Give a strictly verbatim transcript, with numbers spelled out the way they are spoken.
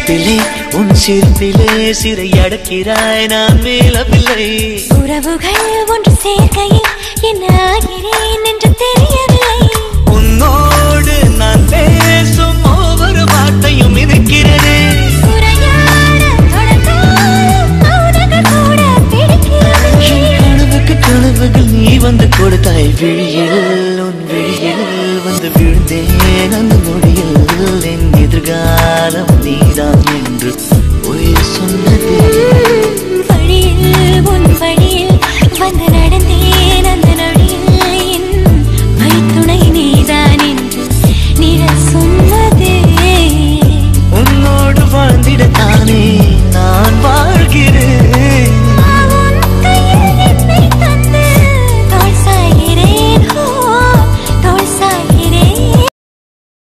சிரிப்பிலே உன் சிரிப்பிலே சிறை அடக்கிறாய் நான் மேலவில்லை. உறவுகள் ஒன்று சேர்க்கையில் என்ன ஆகிறேன் என்று தெரியவில்லை. உன்னோடு நான் பேசும் ஒவ்வொரு வார்த்தையும் இருக்கிறது. கனவுக்கு கனவுகள் நீ வந்து கொடுத்தாய் விழியில் உன் விழியில் வந்து விழுந்தேன் அந்த நொடியில் என் எதிர்காலம் நீதான் என்று உயிர் சொன்னது. வழியில் உன் வழியில் வந்த